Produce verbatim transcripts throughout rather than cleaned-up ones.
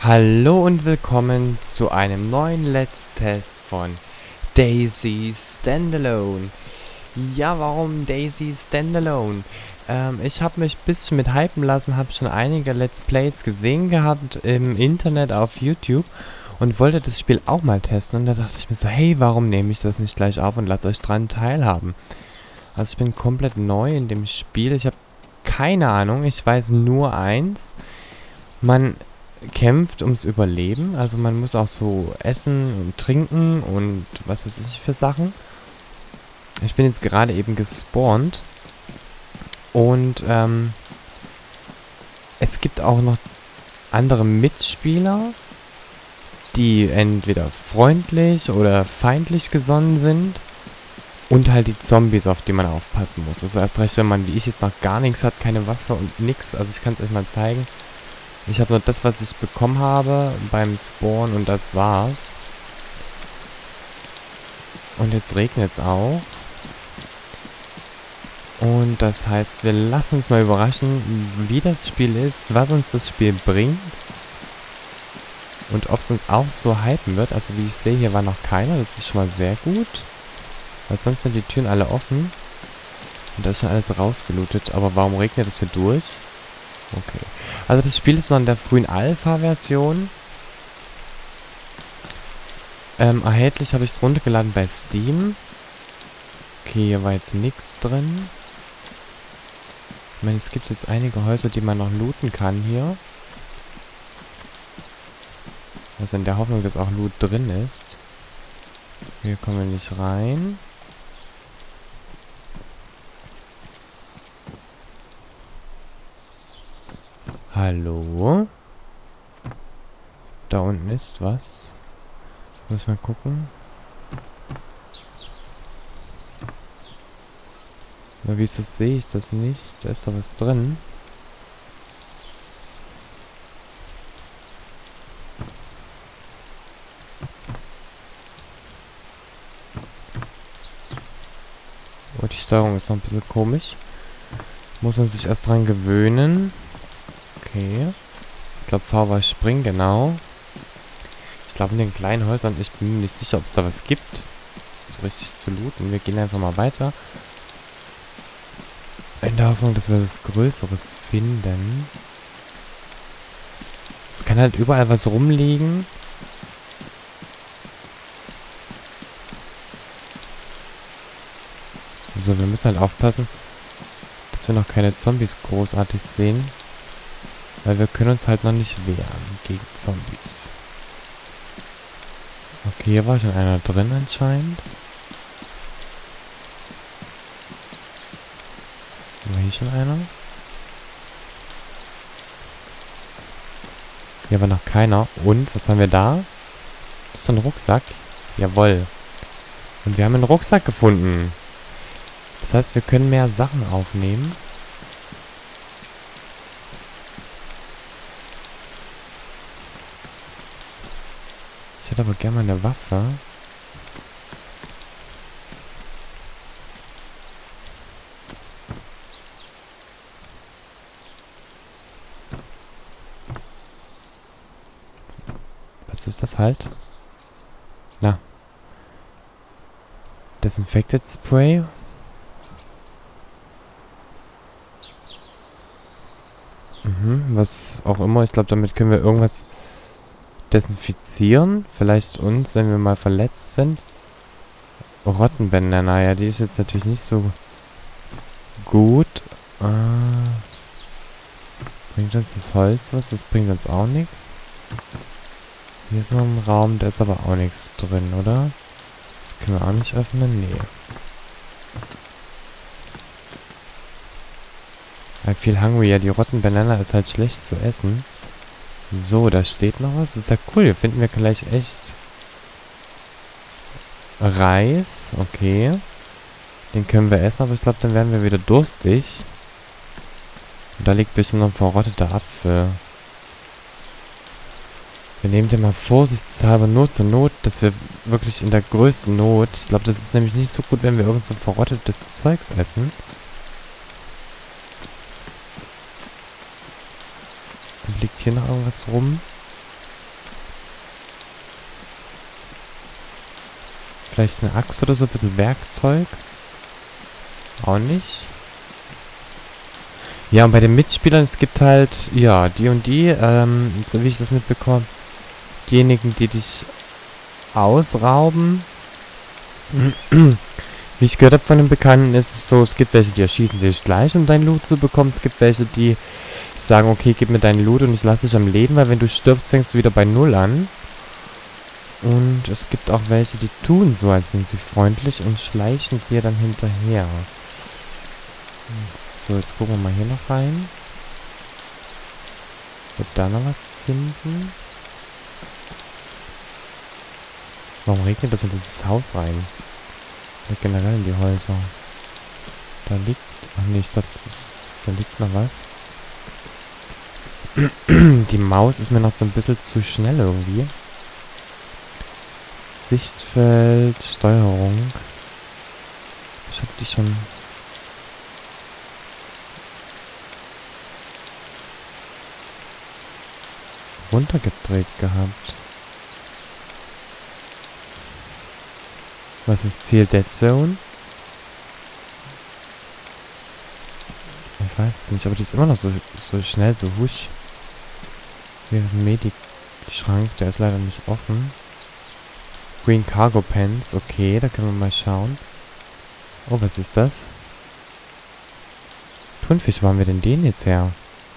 Hallo und willkommen zu einem neuen Let's Test von Daisy Standalone. Ja, warum Daisy Standalone? Ähm, ich habe mich ein bisschen mit hypen lassen, habe schon einige Let's Plays gesehen gehabt im Internet auf YouTube und wollte das Spiel auch mal testen. Und da dachte ich mir so, hey, warum nehme ich das nicht gleich auf und lasse euch dran teilhaben? Also ich bin komplett neu in dem Spiel, ich habe keine Ahnung, ich weiß nur eins. Man kämpft ums Überleben. Also man muss auch so essen und trinken und was weiß ich für Sachen. Ich bin jetzt gerade eben gespawnt. Und ähm, es gibt auch noch andere Mitspieler, die entweder freundlich oder feindlich gesonnen sind. Und halt die Zombies, auf die man aufpassen muss. Also erst recht, wenn man wie ich jetzt noch gar nichts hat, keine Waffe und nix. Also ich kann es euch mal zeigen. Ich habe nur das, was ich bekommen habe beim Spawn und das war's. Und jetzt regnet es auch. Und das heißt, wir lassen uns mal überraschen, wie das Spiel ist, was uns das Spiel bringt. Und ob es uns auch so hypen wird. Also wie ich sehe, hier war noch keiner. Das ist schon mal sehr gut. Weil sonst sind die Türen alle offen. Und da ist schon alles rausgelootet. Aber warum regnet es hier durch? Okay. Also das Spiel ist noch in der frühen Alpha-Version. Ähm, erhältlich habe ich es runtergeladen bei Steam. Okay, hier war jetzt nichts drin. Ich meine, es gibt jetzt einige Häuser, die man noch looten kann hier. Also in der Hoffnung, dass auch Loot drin ist. Hier kommen wir nicht rein. Hallo? Da unten ist was. Muss mal gucken. Na, wie ist das? Sehe ich das nicht? Da ist doch was drin. Oh, die Steuerung ist noch ein bisschen komisch. Muss man sich erst dran gewöhnen. Okay. Ich glaube, V war springen, genau. Ich glaube, in den kleinen Häusern, ich bin mir nicht sicher, ob es da was gibt. So richtig zu looten. Wir gehen einfach mal weiter. In der Hoffnung, dass wir was Größeres finden. Es kann halt überall was rumliegen. So, wir müssen halt aufpassen, dass wir noch keine Zombies großartig sehen. Weil wir können uns halt noch nicht wehren gegen Zombies. Okay, hier war schon einer drin anscheinend. War hier schon einer? Hier war noch keiner. Und, was haben wir da? Das ist so ein Rucksack. Jawohl. Und wir haben einen Rucksack gefunden. Das heißt, wir können mehr Sachen aufnehmen. Ich hätte aber gerne mal eine Waffe. Was ist das halt? Na. Disinfected Spray. Mhm, was auch immer. Ich glaube, damit können wir irgendwas desinfizieren. Vielleicht uns, wenn wir mal verletzt sind. Rottenbanana, ja, die ist jetzt natürlich nicht so gut. Äh, bringt uns das Holz was? Das bringt uns auch nichts. Hier ist noch ein Raum, da ist aber auch nichts drin, oder? Das können wir auch nicht öffnen? Nee. I feel hungry. Ja, die Rottenbanana ist halt schlecht zu essen. So, da steht noch was. Das ist ja cool. Hier finden wir gleich echt Reis. Okay. Den können wir essen, aber ich glaube, dann werden wir wieder durstig. Und da liegt bestimmt noch ein verrotteter Apfel. Wir nehmen den mal vorsichtshalber nur zur Not, dass wir wirklich in der größten Not... Ich glaube, das ist nämlich nicht so gut, wenn wir irgend so verrottetes Zeugs essen. Und liegt hier noch irgendwas rum? Vielleicht eine Axt oder so, ein bisschen Werkzeug. Auch nicht. Ja, und bei den Mitspielern, es gibt halt, ja, die und die, ähm, so wie ich das mitbekomme, diejenigen, die dich ausrauben. Wie ich gehört habe von den Bekannten, ist es so, es gibt welche, die erschießen dich gleich, um dein Loot zu bekommen. Es gibt welche, die sagen, okay, gib mir deinen Loot und ich lasse dich am Leben, weil wenn du stirbst, fängst du wieder bei Null an. Und es gibt auch welche, die tun so, als sind sie freundlich und schleichen dir dann hinterher. So, jetzt gucken wir mal hier noch rein. Wird da noch was finden? Warum regnet das in dieses Haus rein? Ja, generell in die Häuser. Da liegt... Ach nee, ich dachte, das ist, da liegt noch was. Die Maus ist mir noch so ein bisschen zu schnell irgendwie. Sichtfeld, Steuerung. Ich hab die schon... runtergedreht gehabt. Was ist Ziel? Dead Zone? Ich weiß es nicht, aber die ist immer noch so, so schnell, so husch. Hier ist ein Medic-Schrank, der ist leider nicht offen. Green Cargo Pants, okay, da können wir mal schauen. Oh, was ist das? Thunfisch, wo haben wir denn den jetzt her?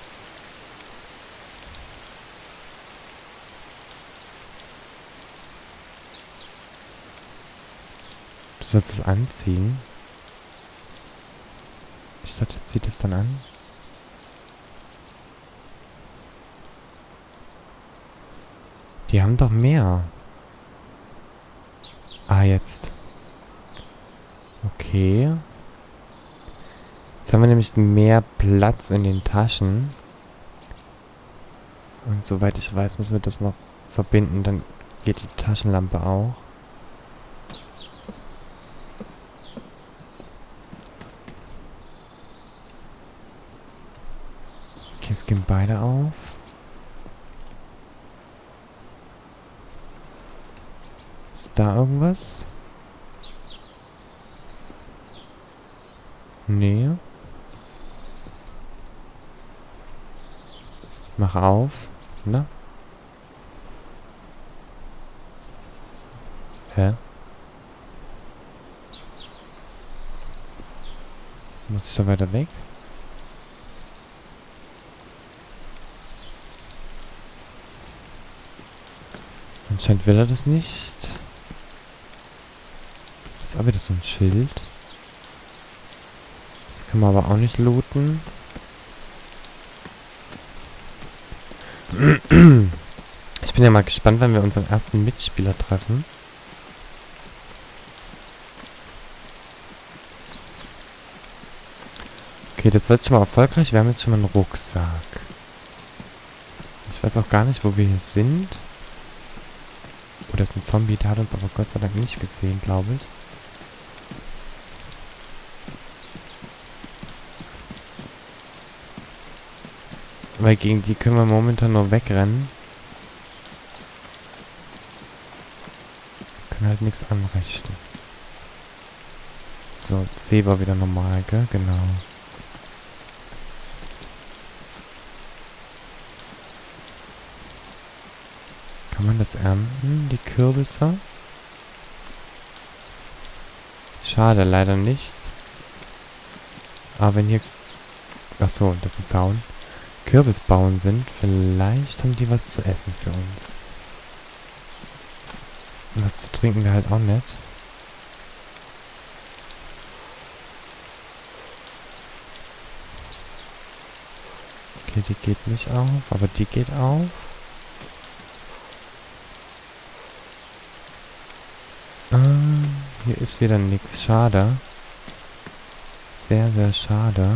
Du sollst es anziehen. Ich dachte, jetzt zieht es dann an. Die haben doch mehr. Ah, jetzt. Okay. Jetzt haben wir nämlich mehr Platz in den Taschen. Und soweit ich weiß, müssen wir das noch verbinden. Dann geht die Taschenlampe auch. Okay, es gehen beide auf. Ist da irgendwas? Nee. Mach auf. Na? Hä? Muss ich da weiter weg? Anscheinend will er das nicht. Das ist aber wieder so ein Schild. Das kann man aber auch nicht looten. Ich bin ja mal gespannt, wenn wir unseren ersten Mitspieler treffen. Okay, das war jetzt schon mal erfolgreich. Wir haben jetzt schon mal einen Rucksack. Ich weiß auch gar nicht, wo wir hier sind. Oh, das ist ein Zombie. Der hat uns aber Gott sei Dank nicht gesehen, glaube ich. Weil gegen die können wir momentan nur wegrennen. Können halt nichts anrichten. So, C war wieder normal, gell? Genau. Kann man das ernten, die Kürbisse? Schade, leider nicht. Aber wenn hier... Achso, das ist ein Zaun. Kürbisbauen sind, vielleicht haben die was zu essen für uns. Und was zu trinken wäre halt auch nett. Okay, die geht nicht auf, aber die geht auf. Ah, hier ist wieder nichts. Schade. Sehr, sehr schade.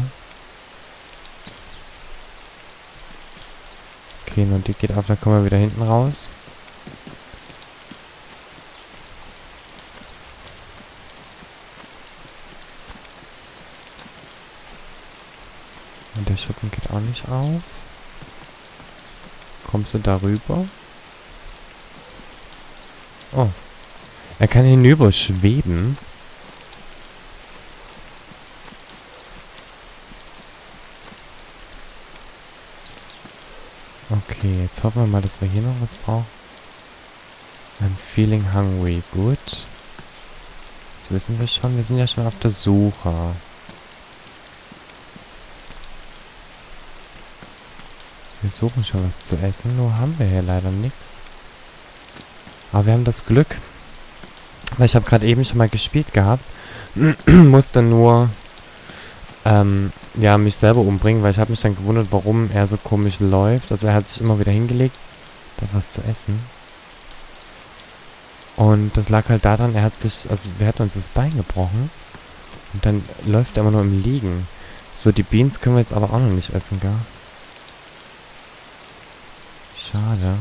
Okay, nur die geht auf, dann kommen wir wieder hinten raus. Und der Schuppen geht auch nicht auf. Kommst du darüber? Oh. Er kann hinüber schweben. Okay, jetzt hoffen wir mal, dass wir hier noch was brauchen. I'm feeling hungry. Gut. Das wissen wir schon. Wir sind ja schon auf der Suche. Wir suchen schon was zu essen, nur haben wir hier leider nichts. Aber wir haben das Glück, weil ich habe gerade eben schon mal gespielt gehabt, musste nur ähm, ja, mich selber umbringen, weil ich habe mich dann gewundert, warum er so komisch läuft. Also er hat sich immer wieder hingelegt, das was zu essen. Und das lag halt daran, er hat sich, also wir hatten uns das Bein gebrochen und dann läuft er immer nur im Liegen. So, die Beans können wir jetzt aber auch noch nicht essen, gell? Schade.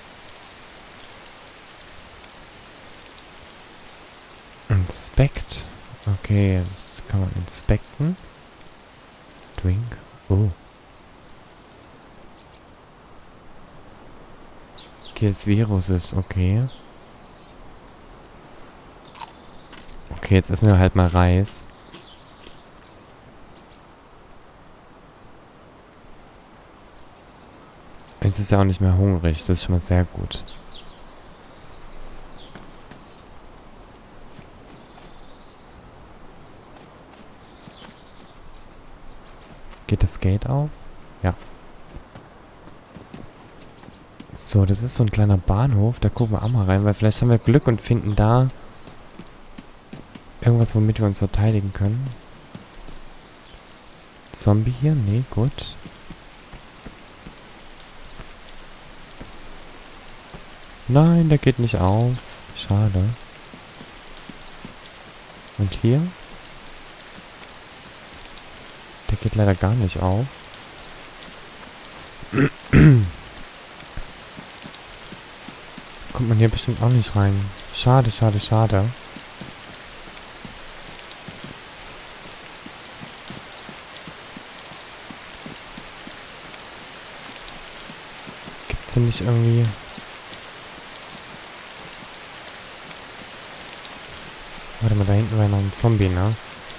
Inspect. Okay, das kann man inspekten. Drink. Oh. Kills Viruses, okay. Okay, jetzt essen wir halt mal Reis. Jetzt ist er auch nicht mehr hungrig, das ist schon mal sehr gut. Geht das Gate auf? Ja. So, das ist so ein kleiner Bahnhof. Da gucken wir auch mal rein, weil vielleicht haben wir Glück und finden da irgendwas, womit wir uns verteidigen können. Zombie hier? Nee, gut. Nein, der geht nicht auf. Schade. Und hier? Der geht leider gar nicht auf. Kommt man hier bestimmt auch nicht rein. Schade, schade, schade. Gibt's denn nicht irgendwie... Warte mal, da hinten war noch ein Zombie, ne?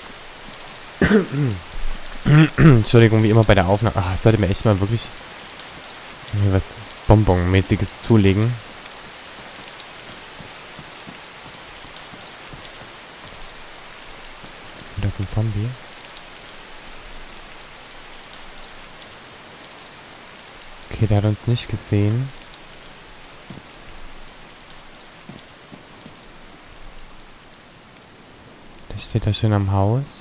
Entschuldigung, wie immer bei der Aufnahme. Ach, ich sollte mir echt mal wirklich mir was Bonbon-mäßiges zulegen. Und da ist ein Zombie. Okay, der hat uns nicht gesehen. Der steht da schön am Haus.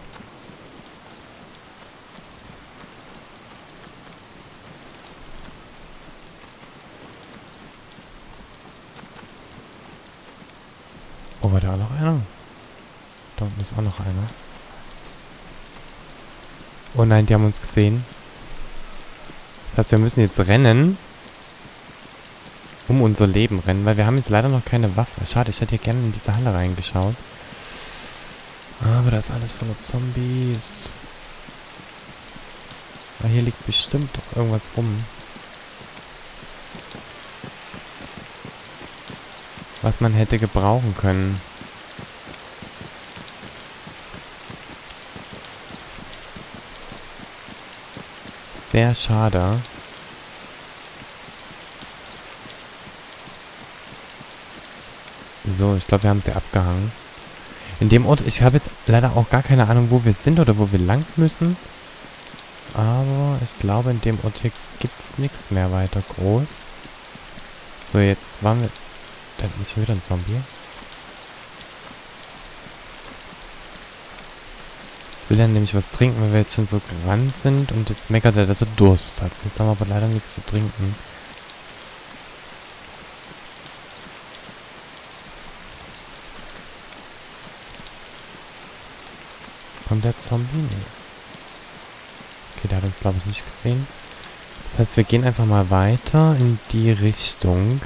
Oh, war da auch noch einer? Da unten ist auch noch einer. Oh nein, die haben uns gesehen. Das heißt, wir müssen jetzt rennen. Um unser Leben rennen, weil wir haben jetzt leider noch keine Waffe. Schade, ich hätte hier gerne in diese Halle reingeschaut. Aber da ist alles voller Zombies. Aber hier liegt bestimmt doch irgendwas rum. Was man hätte gebrauchen können. Sehr schade. So, ich glaube, wir haben sie abgehangen. In dem Ort, ich habe jetzt leider auch gar keine Ahnung, wo wir sind oder wo wir lang müssen. Aber ich glaube, in dem Ort hier gibt es nichts mehr weiter groß. So, jetzt waren wir... Da ist schon wieder ein Zombie. Jetzt will er nämlich was trinken, weil wir jetzt schon so gerannt sind. Und jetzt meckert er, dass er Durst hat. Jetzt haben wir aber leider nichts zu trinken. Kommt der Zombie? Nee. Okay, der hat uns, glaube ich, nicht gesehen. Das heißt, wir gehen einfach mal weiter in die Richtung.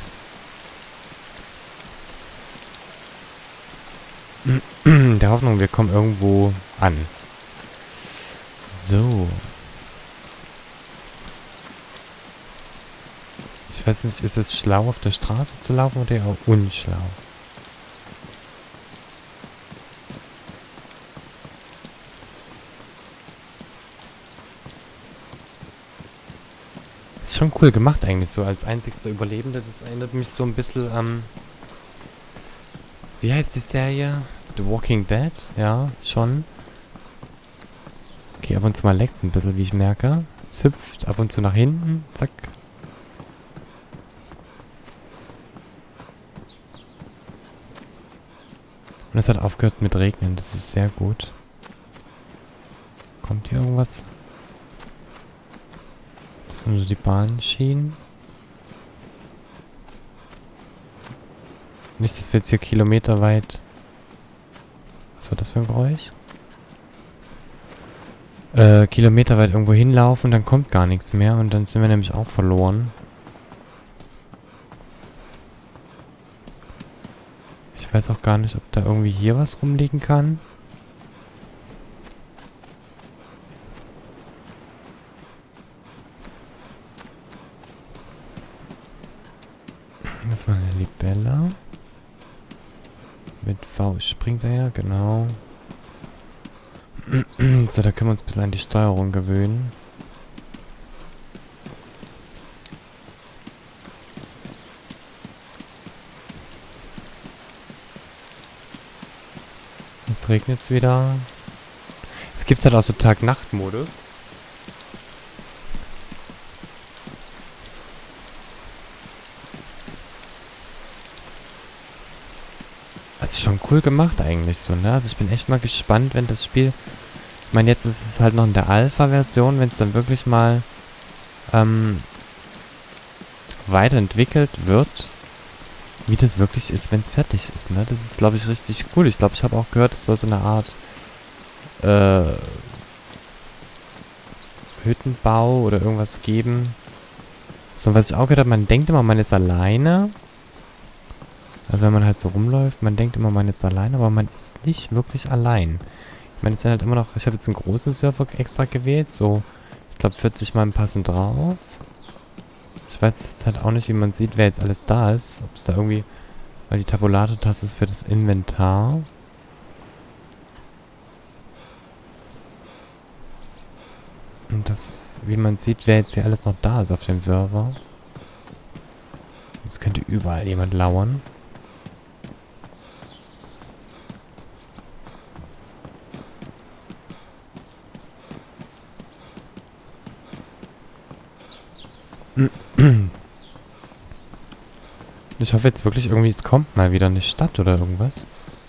Der Hoffnung, wir kommen irgendwo an. So. Ich weiß nicht, ist es schlau, auf der Straße zu laufen oder eher unschlau? schon cool gemacht eigentlich, so als einzigster Überlebende. Das erinnert mich so ein bisschen an... Wie heißt die Serie? The Walking Dead? Ja, schon. Okay, ab und zu mal leckt es ein bisschen, wie ich merke. Es hüpft ab und zu nach hinten. Zack. Und es hat aufgehört mit Regnen. Das ist sehr gut. Kommt hier irgendwas? Das sind nur die Bahnschienen. Nicht, dass wir jetzt hier kilometerweit... Was war das für ein Geräusch? Äh, kilometerweit irgendwo hinlaufen und dann kommt gar nichts mehr. Und dann sind wir nämlich auch verloren. Ich weiß auch gar nicht, ob da irgendwie hier was rumliegen kann. Das war eine Libella. Mit V springt er ja, genau. So, da können wir uns ein bisschen an die Steuerung gewöhnen. Jetzt regnet es wieder. Es gibt halt auch so Tag-Nacht-Modus. Das ist schon cool gemacht eigentlich so, ne? Also ich bin echt mal gespannt, wenn das Spiel... Ich meine, jetzt ist es halt noch in der Alpha-Version, wenn es dann wirklich mal ähm, weiterentwickelt wird, wie das wirklich ist, wenn es fertig ist, ne? Das ist, glaube ich, richtig cool. Ich glaube, ich habe auch gehört, es soll so eine Art äh, Hüttenbau oder irgendwas geben. So, was ich auch gehört habe, man denkt immer, man ist alleine. Also wenn man halt so rumläuft, man denkt immer, man ist allein, aber man ist nicht wirklich allein. Ich meine, es sind halt immer noch... Ich habe jetzt einen großen Server extra gewählt, so, ich glaube, vierzig Mann passen drauf. Ich weiß jetzt halt auch nicht, wie man sieht, wer jetzt alles da ist. Ob es da irgendwie... Weil die Tabulator-Taste ist für das Inventar. Und das... Wie man sieht, wer jetzt hier alles noch da ist auf dem Server. Es könnte überall jemand lauern. Ich hoffe jetzt wirklich irgendwie, es kommt mal wieder eine Stadt oder irgendwas.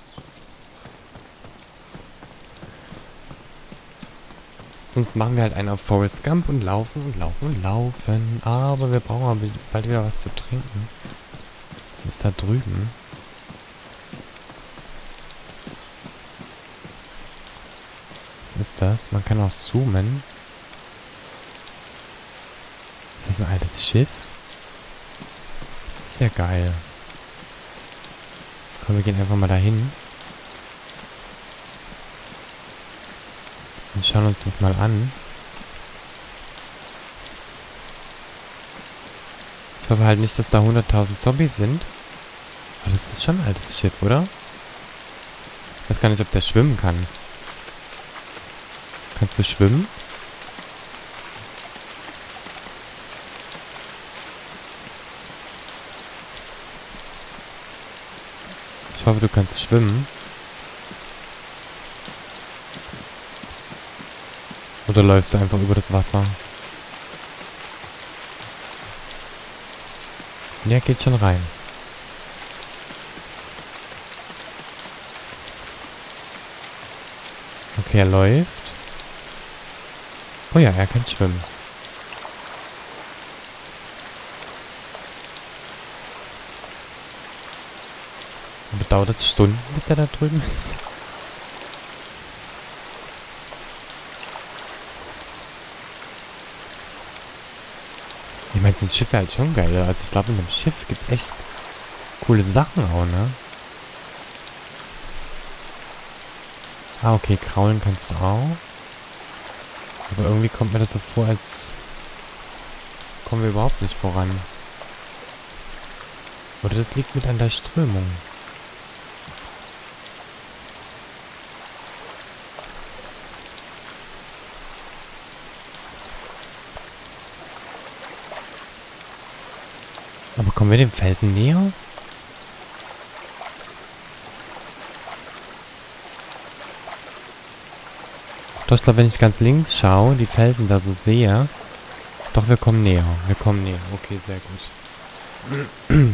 Sonst machen wir halt einen auf Forrest Gump und laufen und laufen und laufen. Aber wir brauchen aber bald wieder was zu trinken. Was ist da drüben? Was ist das? Man kann auch zoomen. Ist das ein altes Schiff? Das ist ja geil. Komm, wir gehen einfach mal dahin. Und schauen uns das mal an. Ich hoffe halt nicht, dass da hunderttausend Zombies sind. Aber das ist schon ein altes Schiff, oder? Ich weiß gar nicht, ob der schwimmen kann. Kannst du schwimmen? Ich hoffe, du kannst schwimmen. Oder läufst du einfach über das Wasser? Ja, geht schon rein. Okay, er läuft. Oh ja, er kann schwimmen. Aber dauert es Stunden, bis er da drüben ist? Ich meine, so ein Schiff wäre halt schon geil. Also ich glaube, in einem Schiff gibt es echt coole Sachen auch, ne? Ah, okay, kraulen kannst du auch. Aber irgendwie kommt mir das so vor, als kommen wir überhaupt nicht voran. Oder das liegt mit an der Strömung. Aber kommen wir dem Felsen näher? Doch, ich glaube, wenn ich ganz links schaue, die Felsen da so sehe. Doch, wir kommen näher. Wir kommen näher. Okay, sehr gut.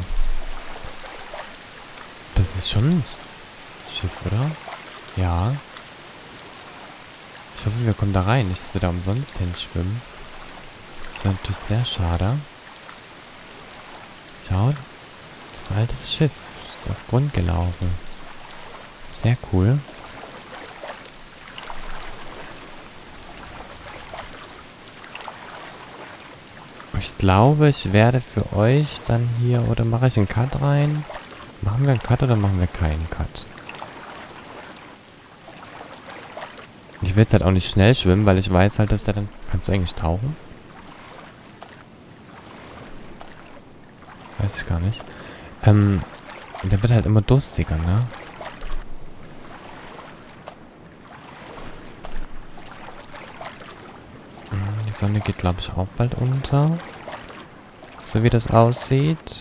Das ist schon ein Schiff, oder? Ja. Ich hoffe, wir kommen da rein. Nicht, dass wir da umsonst hinschwimmen. Das wäre natürlich sehr schade. Schau. Das ist ein altes Schiff. Das ist auf Grund gelaufen. Sehr cool. Ich glaube, ich werde für euch dann hier... Oder mache ich einen Cut rein? Machen wir einen Cut oder machen wir keinen Cut? Ich will jetzt halt auch nicht schnell schwimmen, weil ich weiß halt, dass der dann... Kannst du eigentlich tauchen? Weiß ich gar nicht. Ähm, der wird halt immer durstiger, ne? Die Sonne geht, glaube ich, auch bald unter. So wie das aussieht.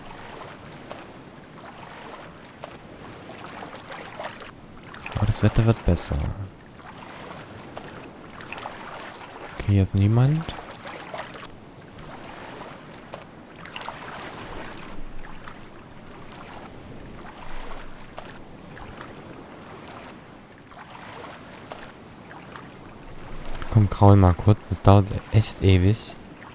Aber das Wetter wird besser. Okay, hier ist niemand. Komm, kraul mal kurz. Das dauert echt ewig.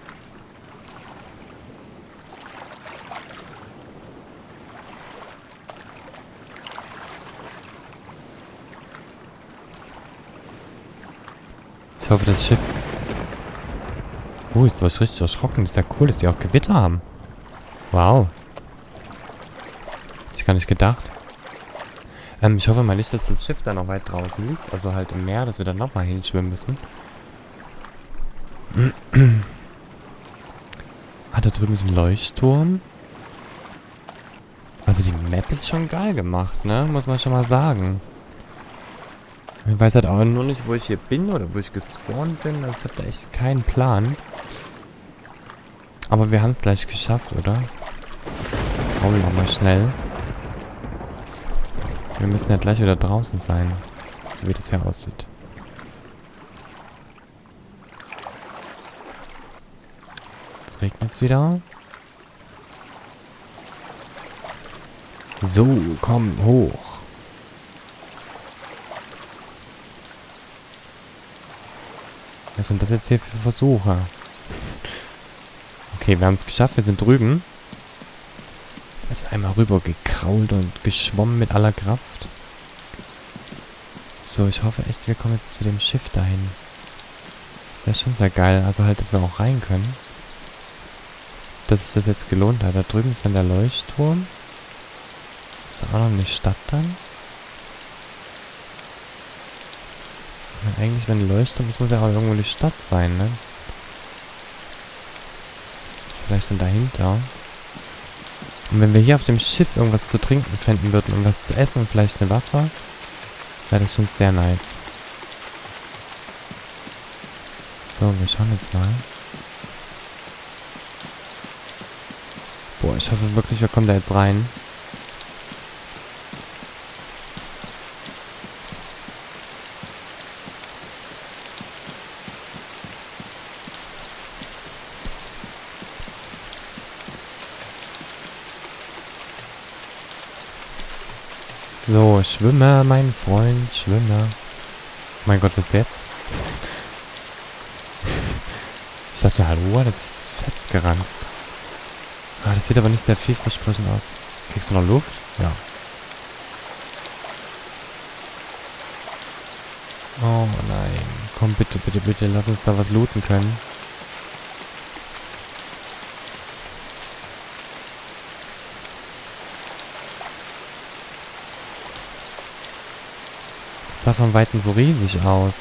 Ich hoffe, das Schiff... Oh, jetzt war ich richtig erschrocken. Das ist ja cool, dass die auch Gewitter haben. Wow. Hab ich gar nicht gedacht. Ähm, ich hoffe mal nicht, dass das Schiff da noch weit draußen liegt. Also halt im Meer, dass wir dann nochmal hinschwimmen müssen. Ah, da drüben ist ein Leuchtturm. Also die Map ist schon geil gemacht, ne? Muss man schon mal sagen. Ich weiß halt auch nur nicht, wo ich hier bin oder wo ich gespawnt bin. Also ich habe da echt keinen Plan. Aber wir haben es gleich geschafft, oder? Kraulen wir mal schnell. Wir müssen ja gleich wieder draußen sein. So wie das hier aussieht. Jetzt regnet es wieder. So, komm, hoch. Was sind das jetzt hier für Versuche? Okay, wir haben es geschafft. Wir sind drüben. Also einmal rüber gekrault und geschwommen mit aller Kraft. So, ich hoffe echt, wir kommen jetzt zu dem Schiff dahin. Das wäre schon sehr geil. Also halt, dass wir auch rein können. Dass sich das jetzt gelohnt hat. Da drüben ist dann der Leuchtturm. Ist da auch noch eine Stadt dann? Ja, eigentlich, wenn ein Leuchtturm ist, muss ja auch irgendwo eine Stadt sein, ne? Vielleicht dann dahinter. Und wenn wir hier auf dem Schiff irgendwas zu trinken finden würden und was zu essen und vielleicht eine Waffe, wäre das schon sehr nice. So, wir schauen jetzt mal. Boah, ich hoffe wirklich, wir kommen da jetzt rein. So, schwimme, mein Freund, schwimme. Mein Gott, was jetzt? Ich dachte, hallo, das ist jetzt fest geranzt. Ah, das sieht aber nicht sehr vielversprechend aus. Kriegst du noch Luft? Ja. Oh nein. Komm, bitte, bitte, bitte, lass uns da was looten können. Das sah von Weitem so riesig aus.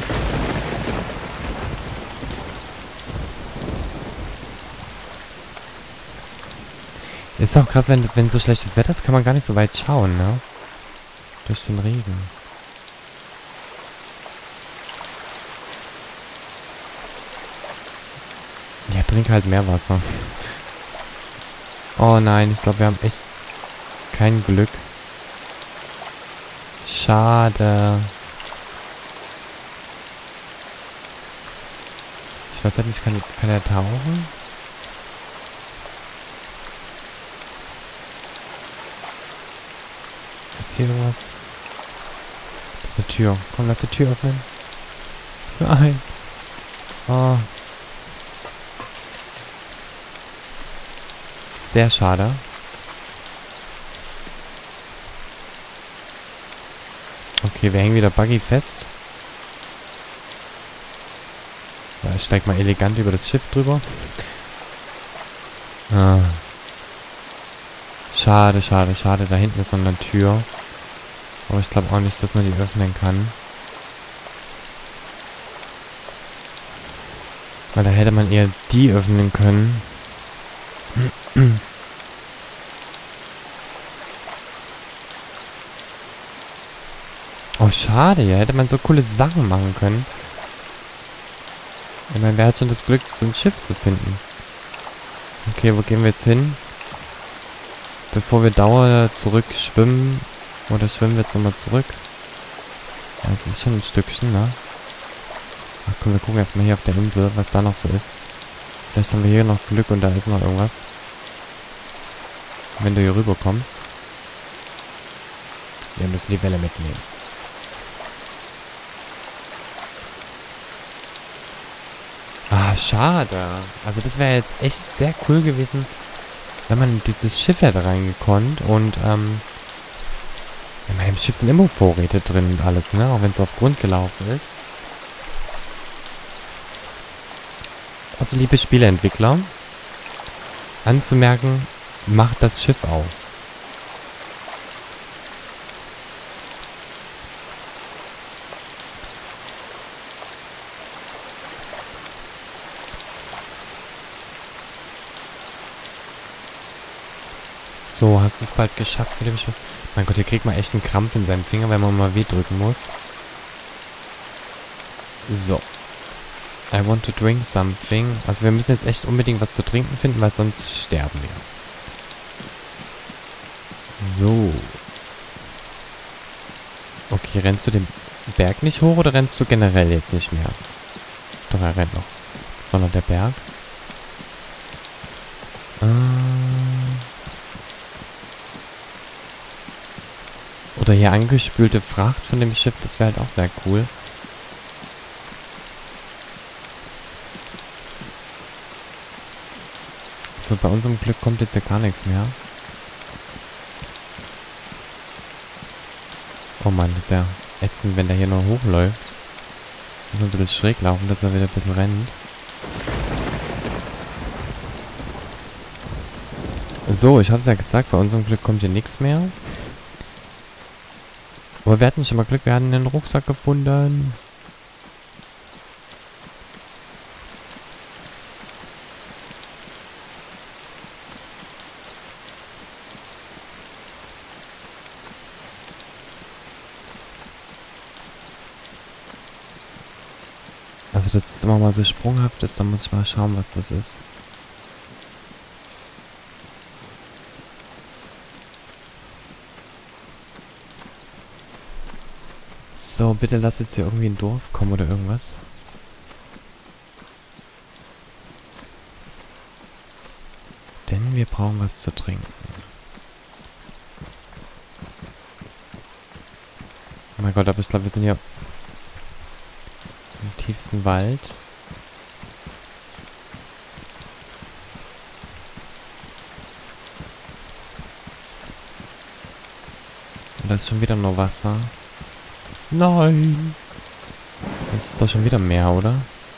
Ist auch krass, wenn, wenn so schlechtes Wetter ist, kann man gar nicht so weit schauen, ne? Durch den Regen. Ja, trink halt mehr Wasser. Oh nein, ich glaube, wir haben echt kein Glück. Schade. Ich weiß halt nicht, kann, kann er tauchen? Ist hier irgendwas? Das ist eine Tür. Komm, lass die Tür öffnen. Nein. Oh. Sehr schade. Okay, wir hängen wieder Buggy fest. Ja, ich steig mal elegant über das Schiff drüber. Ah. Schade, schade, schade. Da hinten ist noch eine Tür. Aber ich glaube auch nicht, dass man die öffnen kann. Weil da hätte man eher die öffnen können. Oh, schade. Ja, hätte man so coole Sachen machen können. Ich meine, wer hat schon das Glück, so ein Schiff zu finden? Okay, wo gehen wir jetzt hin? Bevor wir dauernd zurück schwimmen. Oder schwimmen wir jetzt nochmal zurück? Ja, das ist schon ein Stückchen, ne? Ach komm, wir gucken erstmal hier auf der Insel, was da noch so ist. Vielleicht haben wir hier noch Glück und da ist noch irgendwas. Wenn du hier rüber kommst. Wir müssen die Welle mitnehmen. Ah, schade. Also das wäre jetzt echt sehr cool gewesen, wenn man in dieses Schiff hätte reingekonnt und, ähm... in meinem Schiff sind immer Vorräte drin und alles, ne? Auch wenn es auf Grund gelaufen ist. Also, liebe Spieleentwickler, anzumerken, macht das Schiff auf. So, hast du es bald geschafft mit dem Schiff? Mein Gott, hier kriegt man echt einen Krampf in seinem Finger, wenn man mal W drücken muss. So. I want to drink something. Also wir müssen jetzt echt unbedingt was zu trinken finden, weil sonst sterben wir. So. Okay, rennst du den Berg nicht hoch oder rennst du generell jetzt nicht mehr? Doch, er rennt noch. Das war noch der Berg. Ähm... Oder hier angespülte Fracht von dem Schiff, das wäre halt auch sehr cool. So, bei unserem Glück kommt jetzt ja gar nichts mehr. Oh Mann, das ist ja ätzend, wenn der hier noch hochläuft. Muss ein bisschen schräg laufen, dass er wieder ein bisschen rennt. So, ich hab's ja gesagt, bei unserem Glück kommt hier nichts mehr. Aber wir hatten schon mal Glück, wir hatten einen Rucksack gefunden. Also, dass es immer mal so sprunghaft ist, da muss ich mal schauen, was das ist. So, bitte lass jetzt hier irgendwie ein Dorf kommen oder irgendwas. Denn wir brauchen was zu trinken. Oh mein Gott, aber ich glaube, wir sind hier im tiefsten Wald. Und da ist schon wieder nur Wasser. Nein! Das ist doch schon wieder Meer, oder?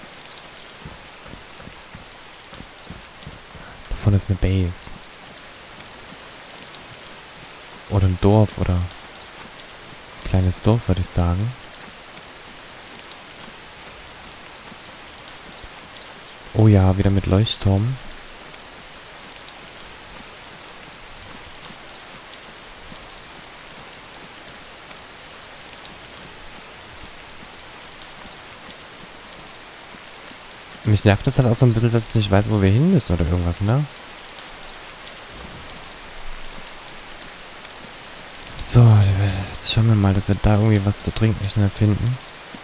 Davon ist eine Base. Oder ein Dorf, oder... ein kleines Dorf, würde ich sagen. Oh ja, wieder mit Leuchtturm. Mich nervt das halt auch so ein bisschen, dass ich nicht weiß, wo wir hin müssen oder irgendwas, ne? So, jetzt schauen wir mal, dass wir da irgendwie was zu trinken schnell finden.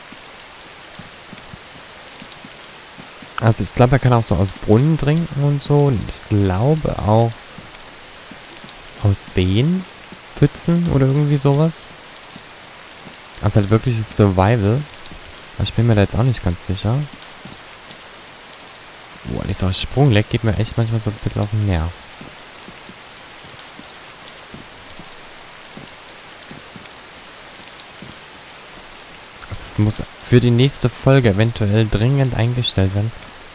Also ich glaube, er kann auch so aus Brunnen trinken und so. Und ich glaube auch aus Seen, Pfützen oder irgendwie sowas. Also halt wirkliches Survival. Aber ich bin mir da jetzt auch nicht ganz sicher. Boah, dieser Sprungleck geht mir echt manchmal so ein bisschen auf den Nerv. Das muss für die nächste Folge eventuell dringend eingestellt werden.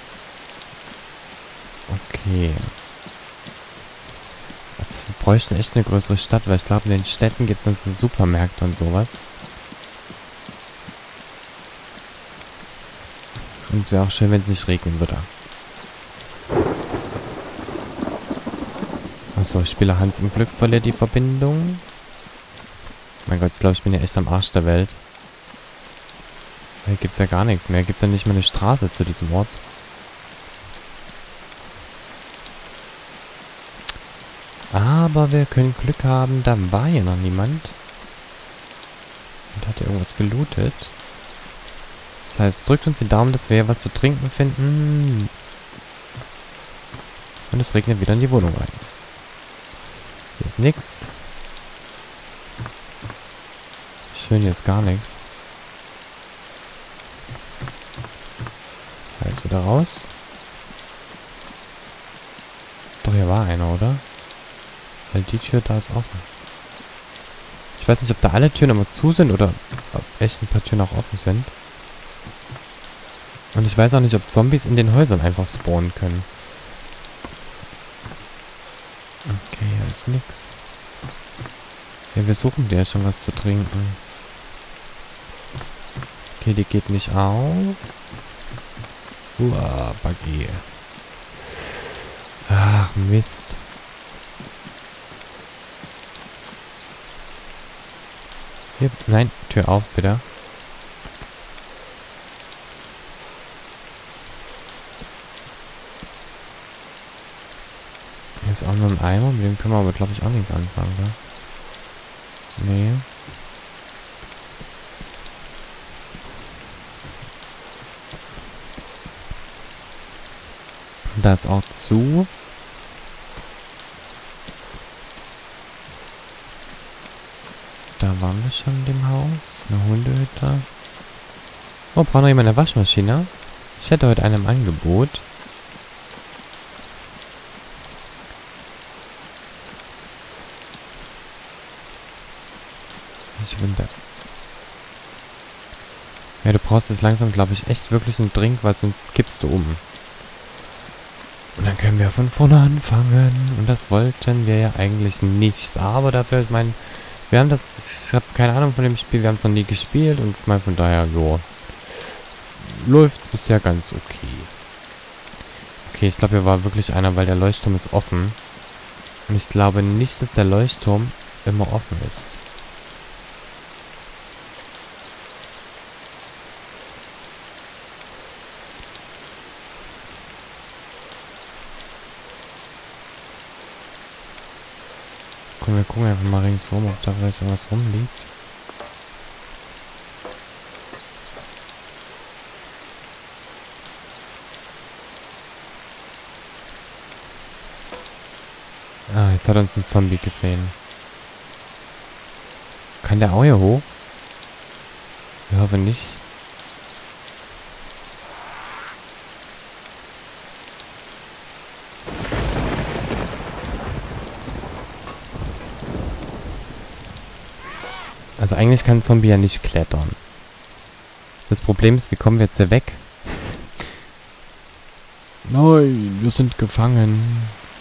Okay. Also wir bräuchten echt eine größere Stadt, weil ich glaube, in den Städten gibt es dann so Supermärkte und sowas. Und es wäre auch schön, wenn es nicht regnen würde. Achso, Spieler Hans im Glück verliert die Verbindung. Mein Gott, ich glaube, ich bin ja echt am Arsch der Welt. Hier gibt es ja gar nichts mehr. Gibt es ja nicht mal eine Straße zu diesem Ort. Aber wir können Glück haben, da war hier noch niemand. Und hat hier irgendwas gelootet. Das heißt, drückt uns die Daumen, dass wir hier was zu trinken finden. Und es regnet wieder in die Wohnung rein. Hier ist nix. Schön, hier ist gar nichts. Das heißt, wieder raus. Doch, hier war einer, oder? Weil die Tür da ist offen. Ich weiß nicht, ob da alle Türen immer zu sind oder ob echt ein paar Türen auch offen sind. Und ich weiß auch nicht, ob Zombies in den Häusern einfach spawnen können. Okay, hier ist nix. Ja, wir suchen dir schon was zu trinken. Okay, die geht nicht auf. Uah, Buggy. Ach, Mist. Hier, nein, Tür auf, bitte. Hier ist auch nur ein Eimer, mit dem können wir aber, glaube ich, auch nichts anfangen, ne? Nee. Da ist auch zu. Da waren wir schon in dem Haus. Eine Hundehütte. Oh, braucht noch jemand eine Waschmaschine? Ich hätte heute eine im Angebot. Ich bin da. Ja, du brauchst jetzt langsam, glaube ich, echt wirklich einen Drink, weil sonst kippst du um. Und dann können wir von vorne anfangen. Und das wollten wir ja eigentlich nicht. Aber dafür, ich meine, wir haben das, ich habe keine Ahnung von dem Spiel, wir haben es noch nie gespielt. Und ich meine, von daher, jo, läuft es bisher ganz okay. Okay, ich glaube, hier war wirklich einer, weil der Leuchtturm ist offen. Und ich glaube nicht, dass der Leuchtturm immer offen ist. Komm, wir gucken einfach mal ringsrum, ob da vielleicht irgendwas rumliegt. Ah, jetzt hat uns ein Zombie gesehen. Kann der auch hier hoch? Ich hoffe nicht. Also eigentlich kann ein Zombie ja nicht klettern. Das Problem ist, wie kommen wir jetzt hier weg? Nein, wir sind gefangen.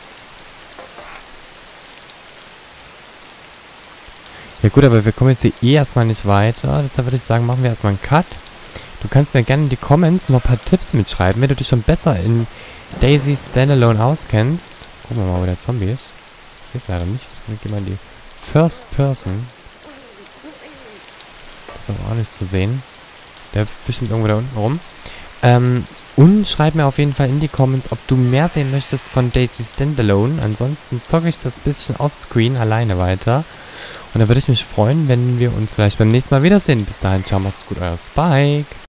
Ja gut, aber wir kommen jetzt hier eh erstmal nicht weiter. Deshalb würde ich sagen, machen wir erstmal einen Cut. Du kannst mir gerne in die Comments noch ein paar Tipps mitschreiben, wenn du dich schon besser in Daisy Standalone auskennst. Gucken wir mal, wo der Zombie ist. Ich sehe es leider nicht. Wir gehen mal in die First Person. Ist aber auch nicht zu sehen. Der ist bestimmt irgendwo da unten rum. Ähm, und schreib mir auf jeden Fall in die Comments, ob du mehr sehen möchtest von Daisy Standalone. Ansonsten zocke ich das bisschen offscreen alleine weiter. Und da würde ich mich freuen, wenn wir uns vielleicht beim nächsten Mal wiedersehen. Bis dahin, ciao, macht's gut, euer Spike.